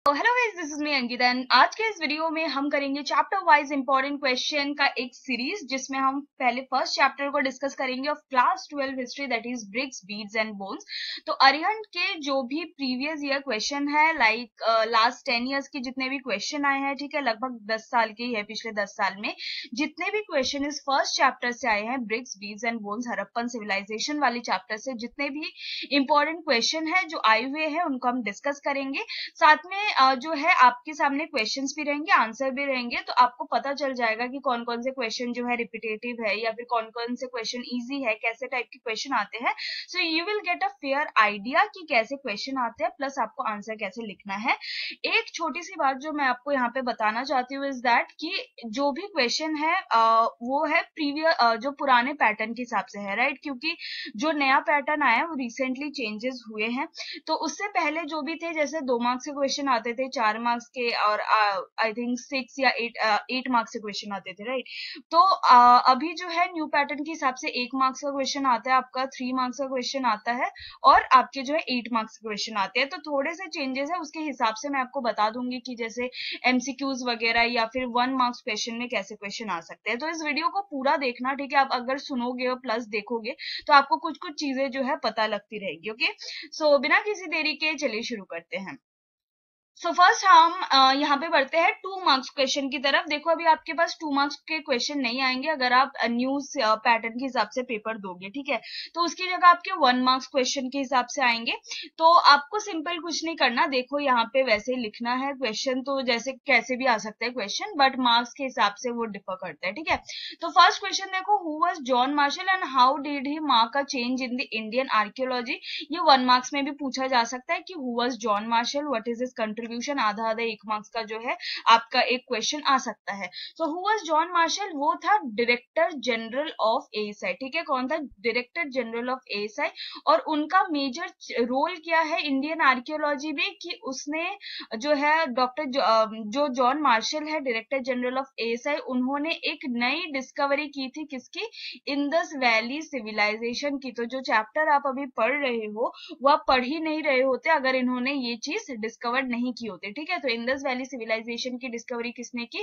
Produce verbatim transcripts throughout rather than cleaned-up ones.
Hello guys, this is me Ankita and आज के इस वीडियो में हम करेंगे चैप्टर वाइज इंपॉर्टेंट क्वेश्चन का एक सीरीज, जिसमें हम पहले फर्स्ट चैप्टर को डिस्कस करेंगे of class twelve history, that is bricks, beads and bones. तो अरिहंत के जो भी प्रीवियस ईयर क्वेश्चन है, लाइक लास्ट टेन ईयर्स के जितने भी क्वेश्चन आए हैं, ठीक है, लगभग दस साल के ही है, पिछले दस साल में जितने भी क्वेश्चन इस फर्स्ट चैप्टर से आए हैं, bricks, beads and bones, Harappan civilization वाले चैप्टर से जितने भी इंपॉर्टेंट क्वेश्चन है जो आए हुए हैं, उनको हम डिस्कस करेंगे। साथ में जो है आपके सामने क्वेश्चंस भी रहेंगे, आंसर भी रहेंगे, तो आपको पता चल जाएगा कि कौन कौन से क्वेश्चन जो है रिपीटेटिव है या फिर कौन कौन से क्वेश्चन इजी है, कैसे टाइप के क्वेश्चन आते हैं। So you will get a fair idea कि कैसे क्वेश्चन आते हैं, प्लस आपको आंसर कैसे लिखना है। एक छोटी सी बात जो मैं आपको यहाँ पे बताना चाहती हूँ इज दैट कि जो भी क्वेश्चन है वो है प्रीवियस जो पुराने पैटर्न के हिसाब से है, राइट, क्योंकि जो नया पैटर्न आया है वो रिसेंटली चेंजेस हुए हैं। तो उससे पहले जो भी थे, जैसे दो मार्क्स के क्वेश्चन आते थे, चार मार्क्स के, और आई थिंक सिक्स या एट एट मार्क्स के क्वेश्चन आते थे, राइट। तो uh, अभी जो है न्यू पैटर्न के हिसाब से एक मार्क्स का क्वेश्चन आता है, आपका थ्री मार्क्स का क्वेश्चन आता है, और आपके जो है एट मार्क्स के क्वेश्चन आते हैं। तो थोड़े से चेंजेस है, उसके हिसाब से मैं आपको बता दूंगी कि जैसे एमसीक्यूज वगैरह या फिर वन मार्क्स क्वेश्चन में कैसे क्वेश्चन आ सकते हैं। तो इस वीडियो को पूरा देखना, ठीक है। आप अगर सुनोगे और प्लस देखोगे तो आपको कुछ कुछ चीजें जो है पता लगती रहेगी। ओके, सो बिना किसी देरी के चलिए शुरू करते हैं। सो so फर्स्ट हम uh, यहाँ पे बढ़ते हैं टू मार्क्स क्वेश्चन की तरफ। देखो, अभी आपके पास टू मार्क्स के क्वेश्चन नहीं आएंगे अगर आप न्यूज पैटर्न के हिसाब से पेपर दोगे, ठीक है। तो उसकी जगह आपके वन मार्क्स क्वेश्चन के हिसाब से आएंगे। तो आपको सिंपल कुछ नहीं करना, देखो यहाँ पे वैसे ही लिखना है क्वेश्चन, तो जैसे कैसे भी आ सकता है क्वेश्चन, बट मार्क्स के हिसाब से वो डिफर करता है, ठीक है। तो फर्स्ट क्वेश्चन देखो, who was John Marshall and how did he mark a change in the Indian archaeology. ये वन मार्क्स में भी पूछा जा सकता है कि who was John Marshall, what is his contribution. आधा आधा एक मार्क्स का जो है आपका एक क्वेश्चन आ सकता है। So who was John Marshall, वो था डायरेक्टर जनरल ऑफ एएसआई, ठीक है। कौन था? Director general of ASI. और उनका मेजर रोल क्या है इंडियन आर्कियोलॉजी में, कि उसने जो है डॉक्टर जो जॉन मार्शल है, डायरेक्टर जनरल ऑफ एएसआई, उन्होंने एक नई डिस्कवरी की थी, किसकी? इंदस वैली सिविलाइजेशन की। तो जो चैप्टर आप अभी पढ़ रहे हो वो आप पढ़ ही नहीं रहे होते अगर इन्होंने ये चीज डिस्कवर नहीं की होती, ठीक है। तो इंदस वैली सिविलाइजेशन की डिस्कवरी किसने की?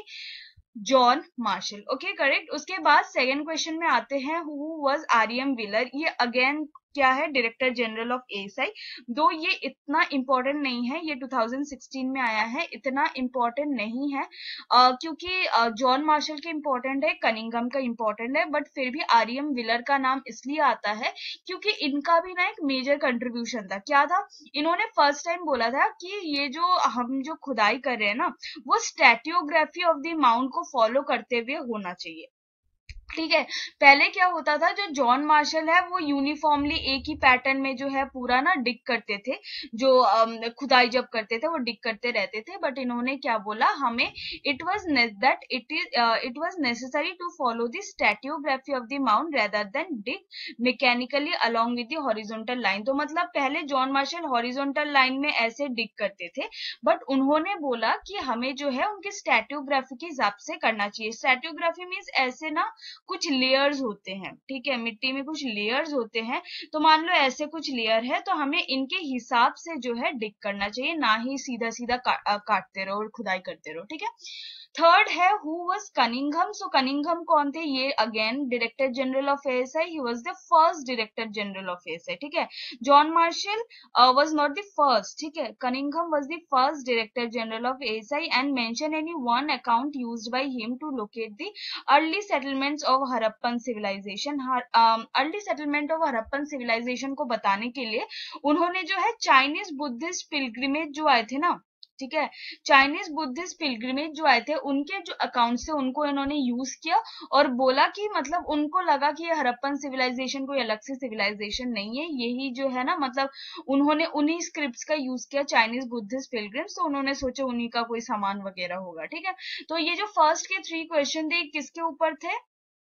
John Marshall. Okay, correct. उसके बाद सेकंड क्वेश्चन में आते हैं, हु वाज आरएम व्हीलर। ये अगेन क्या है? Director general of ASI. दो ये इतना इंपॉर्टेंट नहीं है, ये टू थाउजेंड सिक्सटीन में आया है, इतना इंपॉर्टेंट नहीं है uh, क्योंकि जॉन uh, मार्शल के इंपॉर्टेंट है, कनिंगम का इंपॉर्टेंट है, बट फिर भी आरएम व्हीलर का नाम इसलिए आता है क्योंकि इनका भी ना एक मेजर कंट्रीब्यूशन था। क्या था? इन्होंने फर्स्ट टाइम बोला था कि ये जो हम जो खुदाई कर रहे हैं ना, वो स्टैटियोग्राफी ऑफ द माउंट को फॉलो करते हुए होना चाहिए, ठीक है। पहले क्या होता था, जो जॉन मार्शल है वो यूनिफॉर्मली एक ही पैटर्न में जो है पूरा ना डिग करते थे, जो खुदाई जब करते थे वो डिग करते रहते थे, बट इन्होंने क्या बोला हमें, it was that it is it was necessary to follow the stratigraphy of the mount rather than dig mechanically along with the horizontal line. तो मतलब पहले जॉन मार्शल हॉरिजॉन्टल लाइन में ऐसे डिग करते थे, बट उन्होंने बोला कि हमें जो है उनके स्टैटियोग्राफी के हिसाब से करना चाहिए। स्टैटियोग्राफी मीन्स ऐसे ना कुछ लेयर्स होते हैं, ठीक है, मिट्टी में कुछ लेयर्स होते हैं। तो मान लो ऐसे कुछ लेयर है, तो हमें इनके हिसाब से जो है डिग करना चाहिए, ना ही सीधा सीधा का, काटते रहो और खुदाई करते रहो, ठीक है। थर्ड है, who was Cunningham. So Cunningham कौन थे? ये again director general of ASI, he was the first director general of ASI, ठीक है। John Marshall was not the first, ठीक है। Cunningham was the first director general of ASI and mention any one account used by him to locate the early settlements of Harappan civilization. Early settlement of Harappan civilization को बताने के लिए उन्होंने जो है Chinese Buddhist pilgrimage जो आए थे ना, ठीक है, चाइनीज बुद्धिस्ट पिलग्रिमेज जो आए थे, उनके जो अकाउंट से उनको इन्होंने यूज किया और बोला कि मतलब उनको लगा कि ये हड़प्पन सिविलाइजेशन कोई अलग से सिविलाइजेशन नहीं है, यही जो है ना, मतलब उन्होंने उन्हीं स्क्रिप्ट्स का यूज किया, चाइनीज बुद्धिस्ट पिलग्रिम्स, तो उन्होंने सोचा उन्हीं का कोई सामान वगैरह होगा, ठीक है। तो ये जो फर्स्ट के थ्री क्वेश्चन थे किसके ऊपर थे?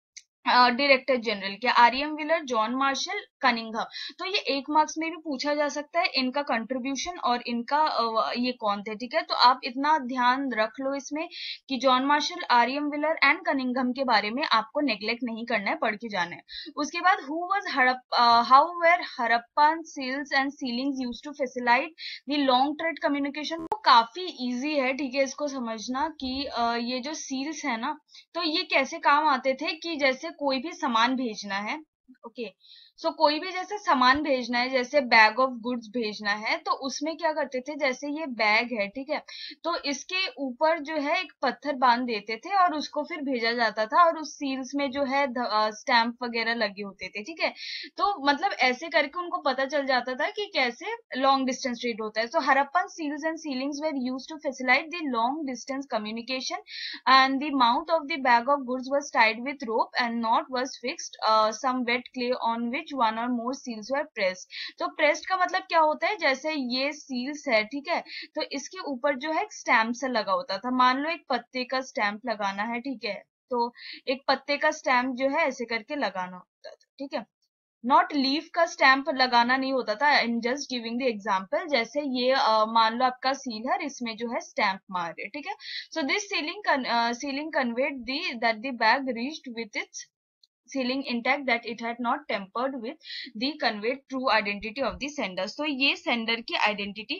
डायरेक्टर जनरल के, RM. Wheeler, John Marshall, Cunningham. तो ये एक मार्क्स में भी पूछा जा सकता है, इनका कंट्रीब्यूशन और इनका ये कौन थे, ठीक है। तो आप इतना ध्यान रख लो इसमें कि John Marshall, RM. Wheeler and Cunningham के बारे में आपको नेग्लेक्ट नहीं करना है, पढ़ के जाना है। उसके बाद हु वाज हड़प how were Harappan seals and sealings used to facilitate the long trade communication. वो काफी इजी है, ठीक है, इसको समझना कि uh, ये जो सील्स है ना, तो ये कैसे काम आते थे कि जैसे कोई भी सामान भेजना है, ओके, सो कोई भी जैसे सामान भेजना है, जैसे बैग ऑफ गुड्स भेजना है, तो उसमें क्या करते थे, जैसे ये बैग है, ठीक है, तो इसके ऊपर जो है एक पत्थर बांध देते थे और उसको फिर भेजा जाता था, और उस सील्स में जो है स्टैंप वगैरह लगे होते थे, ठीक है। तो मतलब ऐसे करके उनको पता चल जाता था कि कैसे लॉन्ग डिस्टेंस ट्रेड होता है। So Harappan seals and sealings were used to facilitate the long distance communication and the mouth of the bag of goods was tied with rope and knot was fixed uh, some wet clay on which one or more seals were pressed। तो pressed का मतलब क्या होता है, जैसे ये seals है, ठीक है, तो इसके ऊपर जो है एक स्टैम्प सा लगा होता था, मान लो एक पत्ते का स्टैम्प लगाना है, ठीक है, तो एक पत्ते का स्टैम्प जो है ऐसे करके लगाना होता था, ठीक है, नॉट लीफ का स्टैंप लगाना नहीं होता था। In just giving the example, जैसे ये uh, मान लो आपका सील है, इसमें जो है स्टैंप मार रहे, ठीक है। So this sealing sealing conveyed the that the bag reached with its sealing intact, that it had not tampered with the conveyed true identity of the sender. तो ये सेंडर की आइडेंटिटी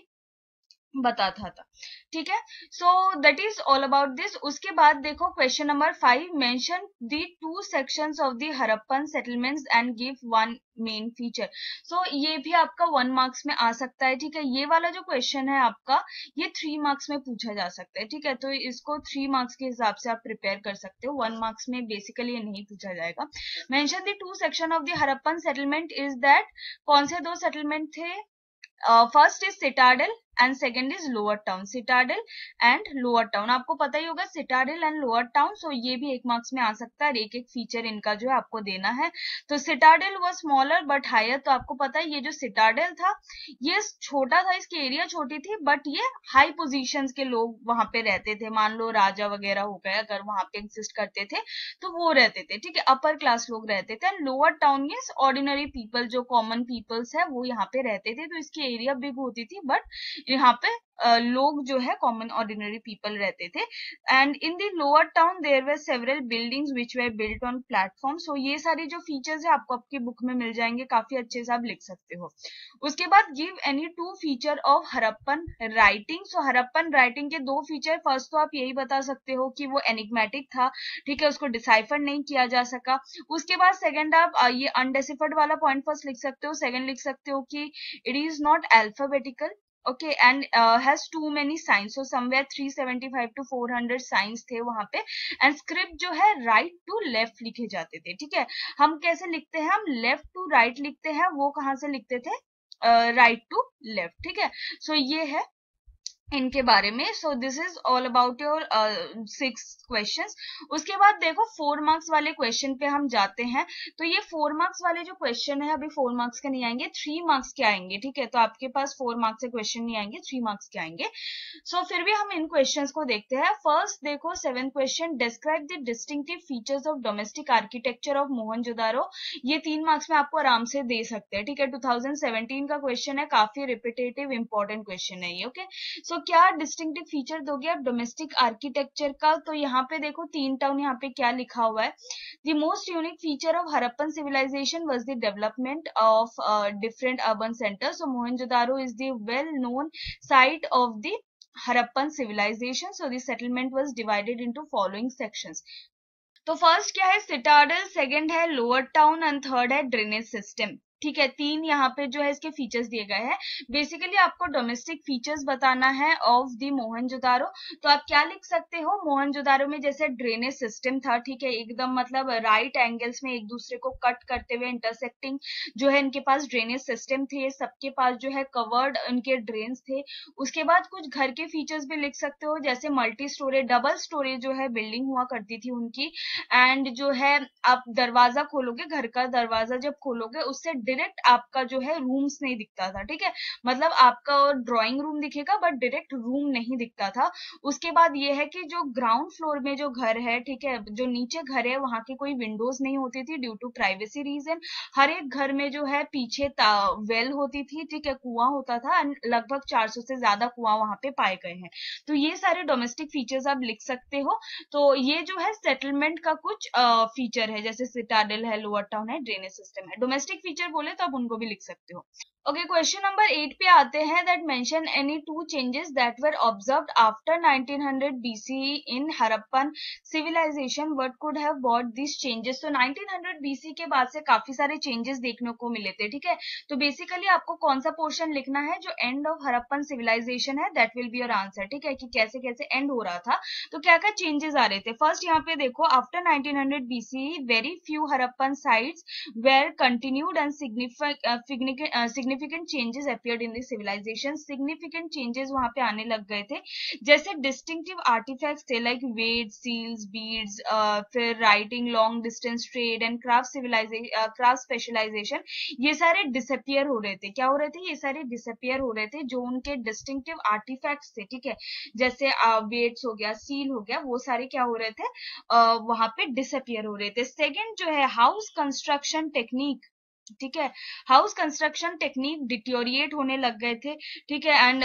बताता था, ठीक है। So that is all about this. उसके बाद देखो question number five, mention the two sections of the Harappan settlements and give one main feature. So ये भी आपका वन मार्क्स में आ सकता है, ठीक है। ये वाला जो क्वेश्चन है आपका, ये थ्री मार्क्स में पूछा जा सकता है, ठीक है, तो इसको थ्री मार्क्स के हिसाब से आप प्रिपेयर कर सकते हो, वन मार्क्स में बेसिकली ये नहीं पूछा जाएगा। Mention the two section of the Harappan settlement is that, कौन से दो सेटलमेंट थे, first is citadel and second is lower town. Citadel and lower town आपको पता ही होगा, citadel and lower town, so ये भी एक मार्क्स में आ सकता है, एक एक फीचर इनका जो है आपको देना है। तो citadel was smaller but higher, तो आपको पता है ये जो सिटाडेल था ये छोटा था, इसकी एरिया छोटी थी, बट ये हाई पोजीशंस के लोग वहां पे रहते थे, मान लो राजा वगैरह हो गए अगर वहां पे एग्जिस्ट करते थे तो वो रहते थे, ठीक है, अपर क्लास लोग रहते थे। And lower town means ordinary people, जो कॉमन पीपल्स है वो यहाँ पे रहते थे, तो इसकी एरिया बिग होती थी, बट यहाँ पे uh, लोग जो है कॉमन ऑर्डिनरी पीपल रहते थे। And in the lower town there were several buildings which were built on platform. So ये सारी जो फीचर्स है आपको आपकी बुक में मिल जाएंगे, काफी अच्छे से आप लिख सकते हो। उसके बाद give any two feature of Harappan writing. So Harappan writing के दो फीचर, फर्स्ट तो आप यही बता सकते हो कि वो एनिग्मेटिक था, ठीक है, उसको डिसाइफर नहीं किया जा सका। उसके बाद सेकंड आप ये अनडेसिफर्ड वाला पॉइंट फर्स्ट लिख सकते हो, सेकंड लिख सकते हो कि it is not alphabetical, okay, and uh, has too many signs, so somewhere three seventy-five to four hundred signs थे वहां पे। and script जो है right to left लिखे जाते थे, ठीक है। हम कैसे लिखते हैं, हम left to right लिखते हैं, वो कहाँ से लिखते थे, राइट टू लेफ्ट, ठीक है। सो so ये है इनके बारे में। So this is all about your six questions. उसके बाद देखो फोर मार्क्स वाले क्वेश्चन पे हम जाते हैं। तो ये फोर मार्क्स वाले जो क्वेश्चन है अभी फोर मार्क्स के नहीं आएंगे, थ्री मार्क्स के आएंगे, ठीक है। तो आपके पास फोर मार्क्स के क्वेश्चन नहीं आएंगे, थ्री मार्क्स के आएंगे। सो so, फिर भी हम इन क्वेश्चंस को देखते हैं। फर्स्ट देखो seventh question, describe the distinctive features of domestic architecture of Mohenjodaro. ये तीन मार्क्स में आपको आराम से दे सकते हैं, ठीक है, टू थाउजेंड सेवेंटीन का क्वेश्चन है, काफी रिपीटेटिव इंपॉर्टेंट क्वेश्चन है ये, ओके। सो तो क्या डिस्टिंक्टिव फीचर दोगे आप डोमेस्टिक आर्किटेक्चर का, तो यहाँ पे देखो तीन टाउन यहाँ पे क्या लिखा हुआ है, the most unique feature of Harappan civilization was the development of different urban centres. So Mohenjodaro is the well known site of the Harappan civilization. So the settlement was divided into following sections. तो first क्या है, citadel, second है lower town and third है drainage system, ठीक है। तीन यहाँ पे जो है इसके फीचर्स दिए गए हैं। बेसिकली आपको डोमेस्टिक फीचर्स बताना है ऑफ द मोहनजोदारो। तो आप क्या लिख सकते हो, मोहनजोदारो में जैसे ड्रेनेज सिस्टम था, ठीक है, एकदम मतलब राइट एंगल्स में एक दूसरे को कट करते हुए इंटरसेक्टिंग जो है इनके पास ड्रेनेज सिस्टम थे, सबके पास जो है कवर्ड उनके ड्रेन्स थे। उसके बाद कुछ घर के फीचर्स भी लिख सकते हो, जैसे मल्टी स्टोरेज, डबल स्टोरेज जो है बिल्डिंग हुआ करती थी उनकी। एंड जो है आप दरवाजा खोलोगे, घर का दरवाजा जब खोलोगे उससे डायरेक्ट आपका जो है रूम्स नहीं दिखता था, ठीक है, मतलब आपका ड्राइंग रूम दिखेगा बट डायरेक्ट रूम नहीं दिखता था। उसके बाद ये है कि जो ग्राउंड फ्लोर में जो घर है, ठीक है, जो नीचे घर है वहां की कोई विंडोज नहीं होती थी ड्यू टू प्राइवेसी रीजन। हर एक घर में जो है पीछे वेल होती थी, ठीक है, कुआं होता था, एंड लगभग चार सौ से ज्यादा कुआं वहां पे पाए गए हैं। तो ये सारे डोमेस्टिक फीचर्स आप लिख सकते हो। तो ये जो है सेटलमेंट का कुछ फीचर है, जैसे सिटाडेल है, लोअर टाउन है, ड्रेनेज सिस्टम है। डोमेस्टिक फीचर बोले तो आप उनको भी लिख सकते हो। ओके, क्वेश्चन नंबर एट पे आते हैं, that mention any two changes that were observed after nineteen hundred BCE in Harappan civilization, what could have bought this changes. तो नाइनटीन हंड्रेड बीसी के बाद से काफी सारे चेंजेस देखने को मिले थे, ठीक है। तो बेसिकली आपको कौन सा पोर्शन लिखना है, जो एंड ऑफ हड़प्पन सिविलाइजेशन है, that will be your answer, ठीक है, कि कैसे कैसे एंड हो रहा था, तो क्या क्या चेंजेस आ रहे थे। फर्स्ट यहाँ पे देखो, after nineteen hundred BCE very few Harappan sites were continued and significant significant changes appeared in the civilization। significant changes वहां पे आने लग गए थे, जैसे distinctive artifacts थे like weights, seals, beads, uh, फिर writing, long distance trade and craft civilization, uh, craft specialization, ये सारे disappear हो रहे थे। क्या हो रहे थे? ये सारे disappear हो रहे थे, जो उनके distinctive artifacts थे, ठीक है, जैसे uh, weights हो गया, seal हो गया, वो सारे क्या हो रहे थे, uh, वहां पे disappear हो रहे थे। सेकेंड जो है हाउस कंस्ट्रक्शन टेक्निक, ठीक है, हाउस कंस्ट्रक्शन टेक्निक डिटोरिएट होने लग गए थे, ठीक है, and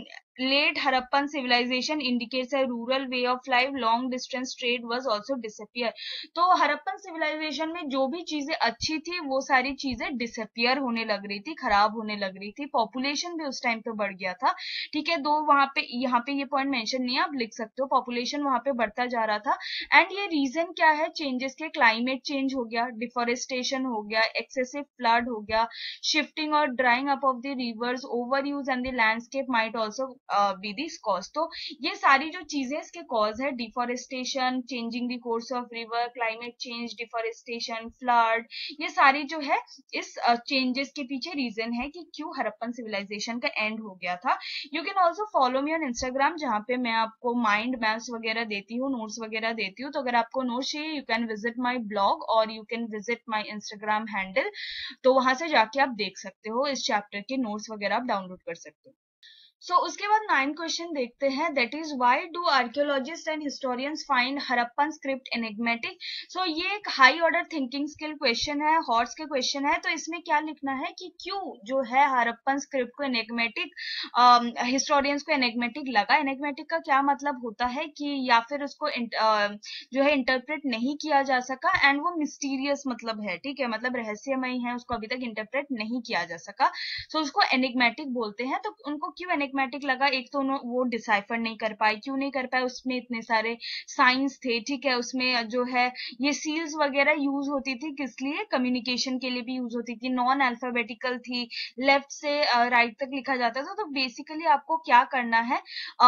late Harappan civilization indicates a rural way of life, long distance trade was also disappear. तो हड़प्पन सिविलाइजेशन में जो भी चीजें अच्छी थी वो सारी चीजें डिसअपियर होने लग रही थी, खराब होने लग रही थी। पॉपुलेशन भी उस टाइम पे बढ़ गया था, ठीक है, दो वहां पे यहाँ पे ये पॉइंट मेंशन नहीं है, आप लिख सकते हो, पॉपुलेशन वहां पे बढ़ता जा रहा था। एंड ये रीजन क्या है चेंजेस के, क्लाइमेट चेंज हो गया, डिफोरेस्टेशन हो गया, एक्सेसिव फ्लड हो गया, शिफ्टिंग और drying up of the rivers, over use and the landscape might also be this cause. तो ये सारी जो चीजें इसके कॉज है, deforestation, changing the course of river, climate change, deforestation, flood, ये सारी जो है इस चेंजेस uh, के पीछे रीजन है कि क्यों हड़प्पन सिविलाइजेशन का एंड हो गया था। You can also follow me on Instagram, जहाँ पे मैं आपको माइंड मैप्स वगैरह देती हूँ, नोट्स वगैरह देती हूँ। तो अगर आपको नोट्स चाहिए, you can visit my blog और you can visit my Instagram handle, तो वहां से जाके आप देख सकते हो, इस चैप्टर के नोट्स वगैरह आप डाउनलोड कर सकते हो। सो so, उसके बाद नाइन क्वेश्चन देखते हैं, that is why do archaeologists and historians find Harappan script enigmatic. So ये एक high order thinking skill question है, हॉर्स के क्वेश्चन है। तो इसमें क्या लिखना है कि क्यों जो है हड़प्पन स्क्रिप्ट को एनिग्मेटिक, हिस्टोरियंस को एनिग्मेटिक लगा। एनिग्मेटिक का क्या मतलब होता है कि या फिर उसको uh, जो है इंटरप्रेट नहीं किया जा सका, एंड वो मिस्टीरियस मतलब है, ठीक है, मतलब रहस्यमय है, उसको अभी तक इंटरप्रेट नहीं किया जा सका, सो so, उसको एनिग्मेटिक बोलते हैं। तो उनको क्यों एनिग्मेटिक लगा, एक तो वो डिसाइफर नहीं कर पाए। क्यों नहीं कर पाए, उसमें इतने सारे साइंस थे, ठीक है, उसमें जो है ये सील्स वगैरह यूज होती थी, किस लिए, कम्युनिकेशन के लिए भी यूज होती थी, नॉन अल्फाबेटिकल थी, लेफ्ट से राइट तक लिखा जाता था। तो बेसिकली आपको क्या करना है,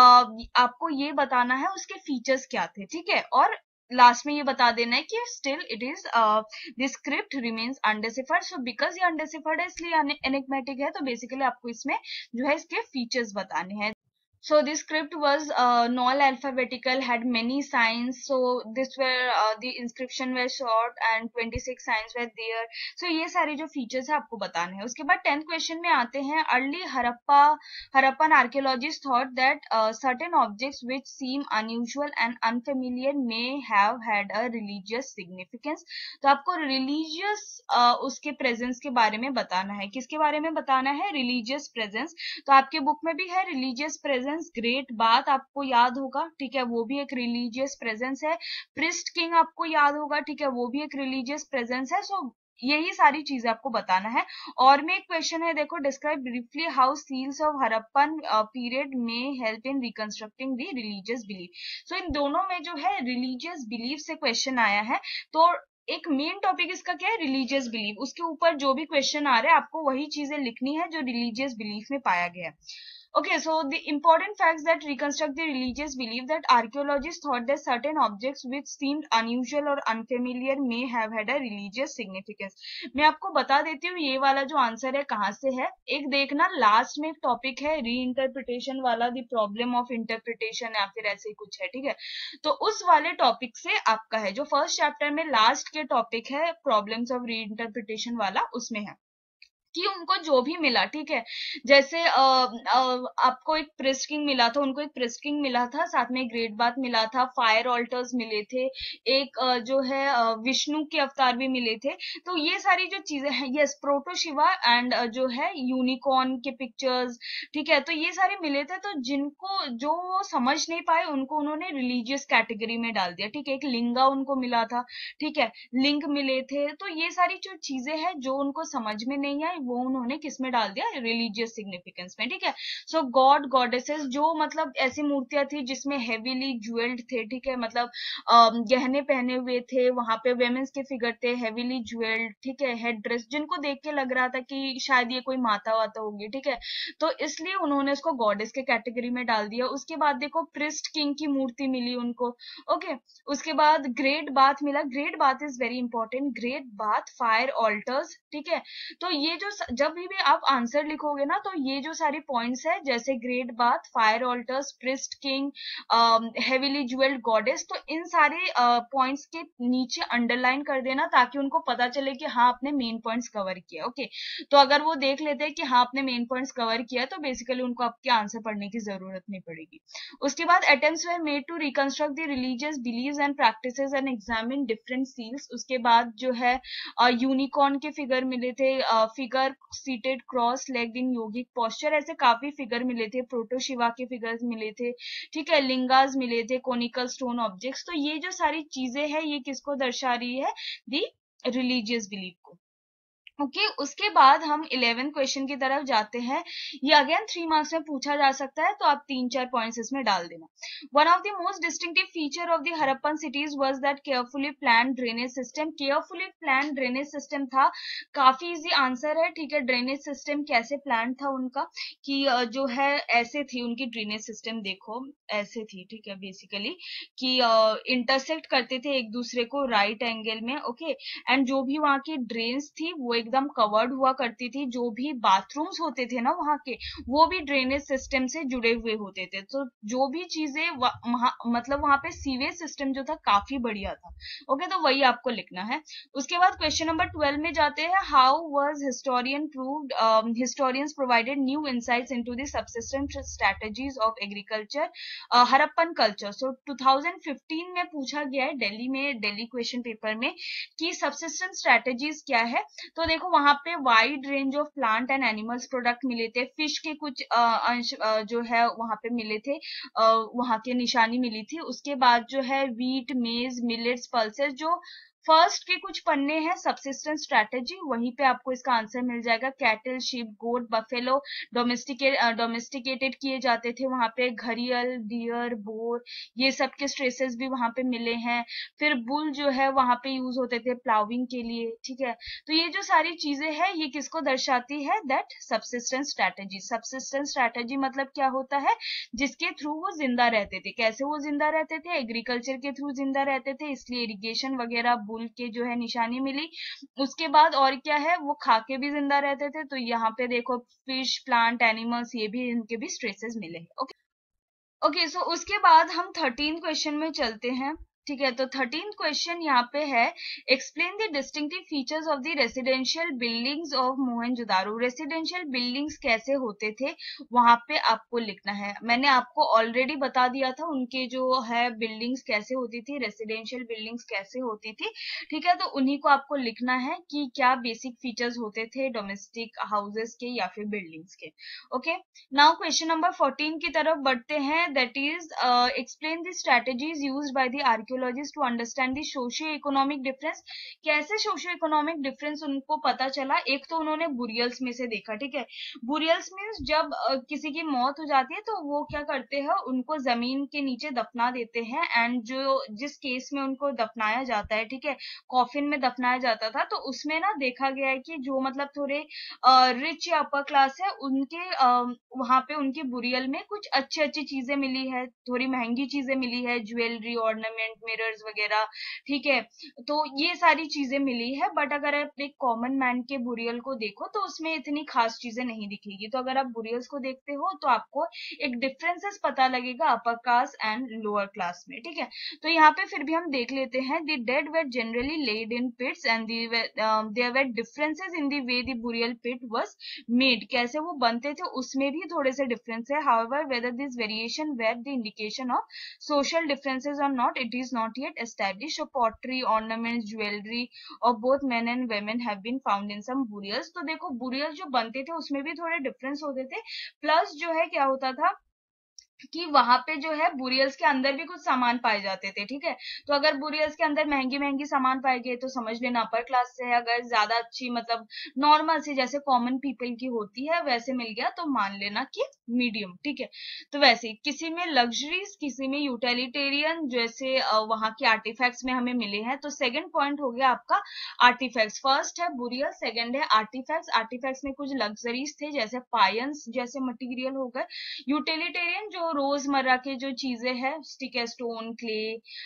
आपको ये बताना है उसके फीचर्स क्या थे, ठीक है, और लास्ट में ये बता देना है कि still it is this script remains undeciphered. So because ये अनडिसिफर्ड है इसलिए एनिग्मेटिक है। तो बेसिकली आपको इसमें जो है इसके फीचर्स बताने हैं। So this script was uh, non-alphabetical, had many signs. So this were uh, the inscription were short and twenty-six signs were there. So ये सारे जो features है आपको बताने हैं। उसके बाद tenth question में आते हैं, early Harappa Harappan archaeologists thought that uh, certain objects which seem unusual and unfamiliar may have had a religious significance. तो आपको religious uh, उसके presence के बारे में बताना है। किसके बारे में बताना है? religious presence। तो आपके बुक में भी है religious presence, ग्रेट बात आपको याद होगा, ठीक है, वो भी एक रिलीजियस प्रेजेंस है। प्रिस्ट किंग आपको याद होगा, ठीक है, वो भी एक रिलीजियस प्रेजेंस है। सो यही सारी चीजें आपको बताना है। और में एक क्वेश्चन है, देखो, describe briefly how seals of Harappan period में help in reconstructing the religious belief. So इन दोनों में जो है रिलीजियस बिलीफ से क्वेश्चन आया है। तो एक मेन टॉपिक इसका क्या है, रिलीजियस बिलीफ, उसके ऊपर जो भी क्वेश्चन आ रहे हैं आपको वही चीजें लिखनी है जो रिलीजियस बिलीफ में पाया गया है। Okay, so the important facts that reconstruct the religious belief, that archaeologists thought that certain objects which seemed unusual or unfamiliar may have had a religious significance. मैं आपको बता देती हूँ ये वाला जो आंसर है कहाँ से है। एक देखना लास्ट में एक टॉपिक है रीइंटरप्रिटेशन वाला, द प्रॉब्लम ऑफ इंटरप्रिटेशन या फिर ऐसे ही कुछ है, ठीक है, तो उस वाले टॉपिक से आपका है, जो फर्स्ट चैप्टर में लास्ट के टॉपिक है प्रॉब्लम्स ऑफ रीइंटरप्रिटेशन वाला, उसमें है। कि उनको जो भी मिला, ठीक है, जैसे आ, आ, आपको एक प्रिस्ट किंग मिला था, उनको एक प्रिस्ट किंग मिला था, साथ में ग्रेट बाथ मिला था, फायर ऑल्टर्स मिले थे, एक आ, जो है आ, विष्णु के अवतार भी मिले थे। तो ये सारी जो चीजें हैं, यस, प्रोटो शिवा एंड जो है यूनिकॉर्न के पिक्चर्स, ठीक है, तो ये सारे मिले थे। तो जिनको जो समझ नहीं पाए उनको उन्होंने रिलीजियस कैटेगरी में डाल दिया, ठीक है, एक लिंगा उनको मिला था, ठीक है, लिंग मिले थे। तो ये सारी जो चीजें हैं जो उनको समझ में नहीं आई वो उन्होंने किस में डाल दिया, रिलीजियस सिग्निफिकेंस में, ठीक है। सो गॉड गॉडेसेस, जो मतलब ऐसी मूर्तियां थी जिसमें हेवीली ज्वेल्ड थे, ठीक है, मतलब अम, गहने पहने हुए थे, वहां पे वेमेन्स के फिगर थे हेवीली ज्वेल्ड, ठीक है, हेड ड्रेस, जिनको देख के लग रहा था कि शायद ये कोई माता वाता होगी, ठीक है, तो इसलिए उन्होंने उसको गॉडेस के कैटेगरी में डाल दिया। उसके बाद देखो प्रिस्ट किंग की मूर्ति मिली उनको, ओके। उसके बाद ग्रेट बाथ मिला, great bath is very important, great bath, fire altars, ठीक है। तो ये जो जब भी, भी आप आंसर लिखोगे ना, तो ये जो सारे पॉइंट्स है, जैसे great bath, fire altars, priest king, heavily jewelled goddess, तो इन सारे पॉइंट्स uh, के नीचे अंडरलाइन कर देना ताकि उनको पता चले कि हाँ आपने मेन पॉइंट्स कवर किया, ओके। तो अगर वो देख लेते हैं कि हाँ आपने मेन पॉइंट्स कवर किया, तो बेसिकली उनको आपके आंसर पढ़ने की जरूरत नहीं पड़ेगी। उसके बाद attempts were made to reconstruct the religious beliefs and practices and examine different seals. उसके बाद जो है यूनिकॉर्न के फिगर मिले थे, figure seated cross legged in yogic posture, ऐसे काफी फिगर मिले थे, प्रोटो शिवा के फिगर्स मिले थे, ठीक है, लिंगास मिले थे, कोनिकल स्टोन ऑब्जेक्ट्स। तो ये जो सारी चीजें हैं ये किसको दर्शा रही है, दी रिलीजियस बिलीफ को, ओके okay, उसके बाद हम इलेवेंथ क्वेश्चन की तरफ जाते हैं। ये अगेन थ्री मार्क्स में पूछा जा सकता है, तो आप तीन चार पॉइंट्स इसमें डाल देना। One of the most distinctive feature of the Harappan cities was that carefully plan drainage system. Carefully plan drainage system था, काफी इजी आंसर है, ठीक है। ड्रेनेज सिस्टम कैसे प्लान था उनका, कि जो है ऐसे थी उनकी ड्रेनेज सिस्टम, देखो ऐसे थी, ठीक है, बेसिकली कि इंटरसेक्ट करते थे एक दूसरे को राइट एंगल में, ओके। एंड जो भी वहां की ड्रेन्स थी वो एकदम कवर्ड हुआ करती थी, जो भी बाथरूम्स होते थे ना वहां के, वो भी ड्रेनेज सिस्टम से जुड़े हुए होते थे। तो जो भी चीजें वहां, मतलब वहां पे सीवेज सिस्टम जो था काफी बढ़िया था, ओके। तो वही आपको लिखना है। उसके बाद क्वेश्चन नंबर ट्वेल्व में जाते हैं। How was historian proved, historians provided new insights into the subsistence strategies of agriculture Harappan culture. So two thousand fifteen में पूछा गया है दिल्ली में, दिल्ली क्वेश्चन पेपर में, कि सबसिस्टेंस स्ट्रेटजीज क्या है। तो देखो वहां पे wide range of plant and animals product मिले थे, फिश के कुछ अंश जो है वहां पे मिले थे, वहां के निशानी मिली थी। उसके बाद जो है व्हीट, मेज, मिलेट्स, पल्सेस, जो फर्स्ट के कुछ पन्ने हैं सबसिस्टेंस स्ट्रेटेजी, वहीं पे आपको इसका आंसर मिल जाएगा। Cattle, sheep, goat, buffalo domesticate domesticated किए जाते थे वहां पे, घड़ियल, डियर, बोर, ये सब के स्ट्रेसेस भी वहां पे मिले हैं। फिर बुल जो है वहां पे यूज होते थे प्लाउइंग के लिए, ठीक है। तो ये जो सारी चीजें हैं ये किसको दर्शाती है, that subsistence strategy. Subsistence strategy मतलब क्या होता है, जिसके थ्रू वो जिंदा रहते थे। कैसे वो जिंदा रहते थे, एग्रीकल्चर के थ्रू जिंदा रहते थे, इसलिए इरिगेशन वगैरह बुल के जो है निशानी मिली। उसके बाद और क्या है, वो खा के भी जिंदा रहते थे, तो यहाँ पे देखो फिश, प्लांट, एनिमल्स, ये भी इनके भी स्ट्रेसेस मिले हैं, ओके। ओके, सो उसके बाद हम थर्टीन क्वेश्चन में चलते हैं, ठीक है। तो थर्टीन क्वेश्चन यहाँ पे है, explain the distinctive features of the residential buildings of Mohenjodaro. Residential buildings कैसे होते थे वहां पे आपको लिखना है। मैंने आपको ऑलरेडी बता दिया था उनके जो है बिल्डिंग्स कैसे होती थी, रेसिडेंशियल बिल्डिंग्स कैसे होती थी, ठीक है। तो उन्हीं को आपको लिखना है कि क्या बेसिक फीचर्स होते थे डोमेस्टिक हाउसेस के या फिर बिल्डिंग्स के, okay. Now question number fourteen की तरफ बढ़ते हैं, that is explain the strategies used by the archaeologist to understand the socio economic difference. कैसे सोशियो इकोनॉमिक डिफरेंस उनको पता चला, एक तो उन्होंने बुरियल्स में से देखा, ठीक है। बुरियल्स मीन्स जब uh, किसी की मौत हो जाती है तो वो क्या करते हैं, उनको जमीन के नीचे दफना देते हैं, एंड जो जिस केस में उनको दफनाया जाता है, ठीक है, कॉफिन में दफनाया जाता था, तो उसमें ना देखा गया है कि जो मतलब थोड़े रिच या अपर क्लास है उनके वहां पे उनके बुरियल में कुछ अच्छी अच्छी चीजें मिली है, थोड़ी महंगी चीजें मिली है, ज्वेलरी, ऑर्नामेंट मिरर्स वगैरह, ठीक है। तो ये सारी चीजें मिली है, बट अगर आप एक कॉमन मैन के बुरियल को देखो तो उसमें इतनी खास चीजें नहीं दिखेगी। तो अगर आप बुरियल्स को देखते हो तो आपको एक डिफरेंसेस पता लगेगा upper class and lower class में, ठीक है। तो यहाँ पे फिर भी हम देख लेते हैं, the dead were generally laid in pits and there were differences in the way the burial pit was made, कैसे वो बनते थे उसमें भी थोड़े से डिफरेंस है। However whether this variation were the indication of social differences or not, it is not yet established. So pottery, ornaments, jewelry of both men and women have been found in some burials. तो देखो burial जो बनते थे उसमें भी थोड़े difference होते थे, प्लस जो है क्या होता था कि वहां पे जो है बुरियल्स के अंदर भी कुछ सामान पाए जाते थे, ठीक है। तो अगर बुरियल्स के अंदर महंगी महंगी सामान पाए गए तो समझ लेना अपर क्लास से है, अगर ज्यादा अच्छी मतलब नॉर्मल से जैसे कॉमन पीपल की होती है वैसे मिल गया तो मान लेना कि मीडियम, ठीक है। तो वैसे किसी में लग्जरीज, किसी में यूटिलिटेरियन, जैसे वहां के आर्टिफैक्ट्स में हमें मिले हैं। तो सेकंड पॉइंट हो गया आपका आर्टिफैक्ट्स, फर्स्ट है बुरियल, सेकंड है आर्टिफैक्ट्स। आर्टिफैक्ट्स में कुछ लग्जरीज थे जैसे पायंस जैसे मटेरियल हो गए, यूटिलिटेरियन जो रोजमर्रा के जो चीजें हैं, stick stone, clay,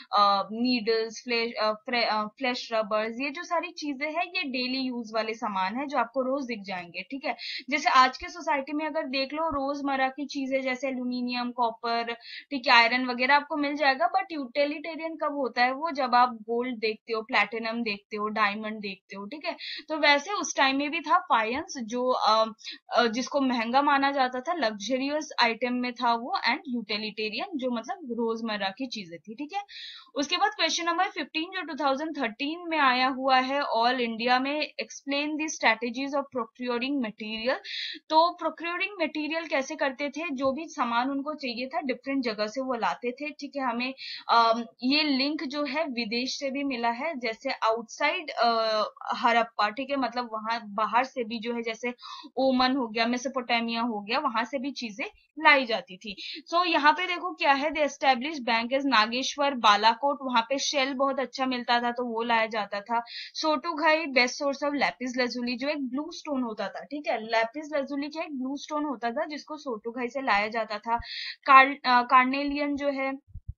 needles, flesh flesh rubbers, ये जो सारी चीजें हैं ये डेली यूज वाले सामान है जो आपको रोज दिख जाएंगे, ठीक है। जैसे आज के सोसाइटी में अगर देख लो रोजमर्रा की चीजें जैसे एल्यूमिनियम, कॉपर, ठीक है, आयरन वगैरह आपको मिल जाएगा, बट यूटिलिटेरियन कब होता है वो जब आप गोल्ड देखते हो, प्लैटिनम देखते हो, डायमंड देखते हो, ठीक है। तो वैसे उस टाइम में भी था फायंस जो अ, अ, जिसको महंगा माना जाता था, लग्जरियस आइटम में था वो, एंड यूटिलिटेरियन जो मतलब रोजमर्रा की चीजें थी, ठीक है। उसके बाद क्वेश्चन नंबर फिफ्टीन जो टू थाउजेंड थर्टीन में आया हुआ है ऑल इंडिया में, explain the strategies of procuring material. तो प्रोक्योरिंग मटेरियल कैसे करते थे, जो भी सामान उनको चाहिए था डिफरेंट जगह से वो लाते थे, ठीक है। हमें आ, ये लिंक जो है विदेश से भी मिला है, जैसे आउटसाइड हड़प्पा, ठीक है, मतलब वहां बाहर से भी जो है जैसे ओमन हो गया, मेसोपोटामिया हो गया, वहां से भी चीजें लाई जाती थी। सो so, यहाँ पे देखो क्या है, the establish bank is Nageshwar, Balakot, वहां पे शेल बहुत अच्छा मिलता था तो वो लाया जाता था। सोटुघाई best source of lapis lazuli, जो एक ब्लू स्टोन होता था, ठीक है, लैपिस लजुली क्या एक ब्लू स्टोन होता था जिसको सोटुघाई से लाया जाता था। कार, कार्नेलियन जो है,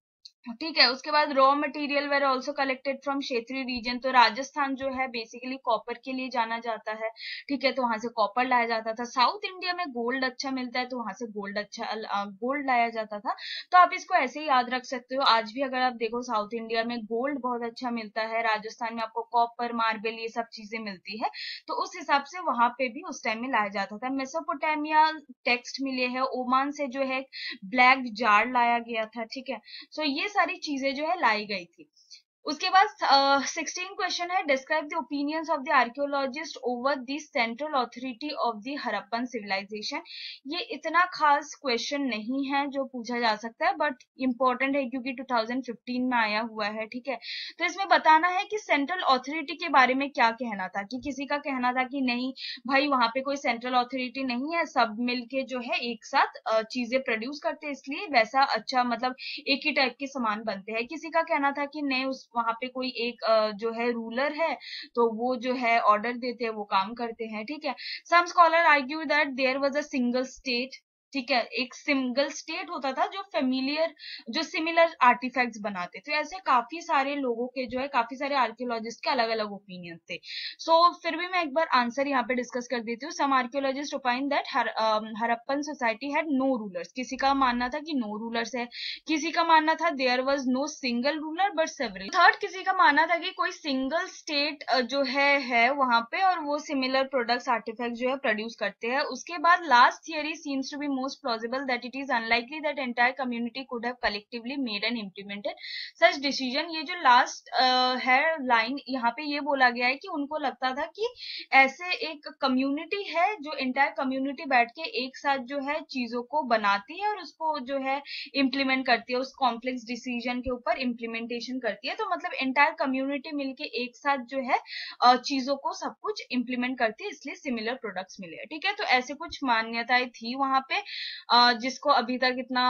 ठीक है। उसके बाद raw material were also collected from क्षेत्रीय रीजन, तो राजस्थान जो है बेसिकली कॉपर के लिए जाना जाता है, ठीक है, तो वहां से कॉपर लाया जाता था। साउथ इंडिया में गोल्ड अच्छा मिलता है तो वहां से गोल्ड अच्छा गोल्ड लाया जाता था। तो आप इसको ऐसे ही याद रख सकते हो, आज भी अगर आप देखो साउथ इंडिया में गोल्ड बहुत अच्छा मिलता है, राजस्थान में आपको कॉपर, मार्बल, ये सब चीजें मिलती है, तो उस हिसाब से वहां पे भी उस टाइम में लाया जाता था। मेसोपोटामिया टेक्स्ट मिले हैं, ओमान से जो है ब्लैक जार लाया गया था, ठीक है। सो so, ये सारी चीजें जो है लाई गई थी। उसके बाद सिक्सटीन क्वेश्चन है, describe the opinions of the archaeologist over the central authority of the Harappan civilisation. ये इतना खास क्वेश्चन नहीं है जो पूछा जा सकता है, बट इम्पोर्टेंट है क्योंकि टू थाउजेंड फिफ्टीन में आया हुआ है, ठीक है। तो इसमें बताना है कि सेंट्रल अथॉरिटी के बारे में क्या कहना था, कि किसी का कहना था कि नहीं भाई वहां पे कोई सेंट्रल अथॉरिटी नहीं है, सब मिलके जो है एक साथ चीजें प्रोड्यूस करते, इसलिए वैसा अच्छा मतलब एक ही टाइप के सामान बनते हैं। किसी का कहना था कि नहीं उस वहां पे कोई एक जो है रूलर है तो वो जो है ऑर्डर देते हैं, वो काम करते हैं, ठीक है। Some scholar argue that there was a single state, ठीक है, एक सिंगल स्टेट होता था जो फेमिलियर जो सिमिलर आर्टिफैक्ट्स बनाते थे। ऐसे काफी सारे लोगों के जो है काफी सारे आर्कियोलॉजिस्ट के अलग अलग ओपिनियन थे। सो so, फिर भी मैं एक बार आंसर यहाँ पे डिस्कस कर देती हूँ। Some archaeologist opine that Harappan society had no rulers, किसी का मानना था कि नो रूलर्स है, किसी का मानना था there was no single ruler but several, third किसी का मानना था कि कोई सिंगल स्टेट जो है है वहां पे और वो सिमिलर प्रोडक्ट्स आर्टिफैक्ट जो है प्रोड्यूस करते हैं। उसके बाद last theory seems to be most plausible that it is unlikely that entire community could have collectively made and implemented such decision। ये जो लास्ट uh, है लाइन यहाँ पे ये बोला गया है कि उनको लगता था कि ऐसे एक कम्युनिटी है जो एंटायर कम्युनिटी बैठ के एक साथ जो है चीजों को बनाती है और उसको जो है इम्प्लीमेंट करती है, उस कॉम्प्लेक्स डिसीजन के ऊपर इम्प्लीमेंटेशन करती है। तो मतलब एंटायर कम्युनिटी मिलके एक साथ जो है uh, चीजों को सब कुछ इम्प्लीमेंट करती है, इसलिए सिमिलर प्रोडक्ट्स मिले हैं, ठीक है। तो ऐसे कुछ मान्यताएं थी वहां पे जिसको अभी तक इतना